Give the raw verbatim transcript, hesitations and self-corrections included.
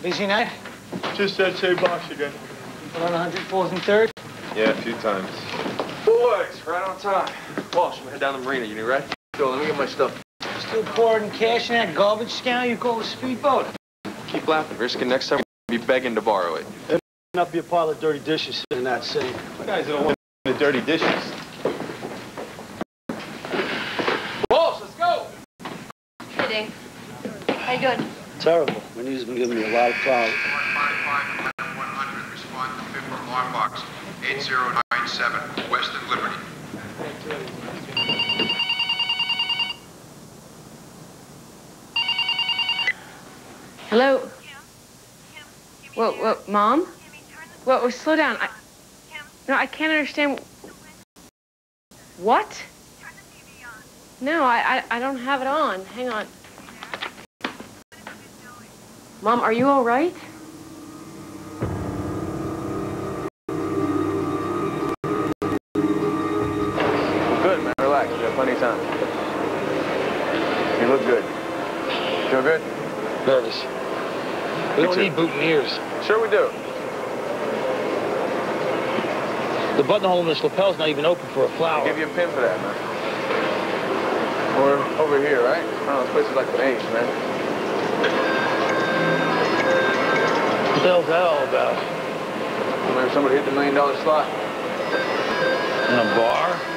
Busy night? Just that same box again. On one hundred fourth and third? Yeah, a few times. Boys, right on time. Walsh, I'm head down the marina. You need right? Go, let me get my stuff. Still pouring cash in that garbage scow you call a speedboat? Keep laughing. Risk it next time we'll be begging to borrow it. There may not be a pile of dirty dishes sitting in that sink. You guys don't want the dirty dishes. Walsh, let's go! Hey, Dave. How you doing? Terrible. My knees have been giving me a lot of problems. one five five, one hundred, respond to fifth alarm box, eight zero nine seven, Western Liberty. Hello? Whoa, whoa, Mom? Whoa, whoa, slow down. I, no, I can't understand. What? No, I, I, I don't have it on. Hang on. Mom, are you all right? Good, man. Relax. We have plenty of time. You look good. Feel good? Nervous. We Me don't too. need boutonnieres. Sure we do. The buttonhole in this lapel's not even open for a flower. I'll give you a pin for that, man. Or over here, right? I don't know, this place is like a maze, man. What the hell's that all about? Maybe somebody hit the million dollar slot. In a bar?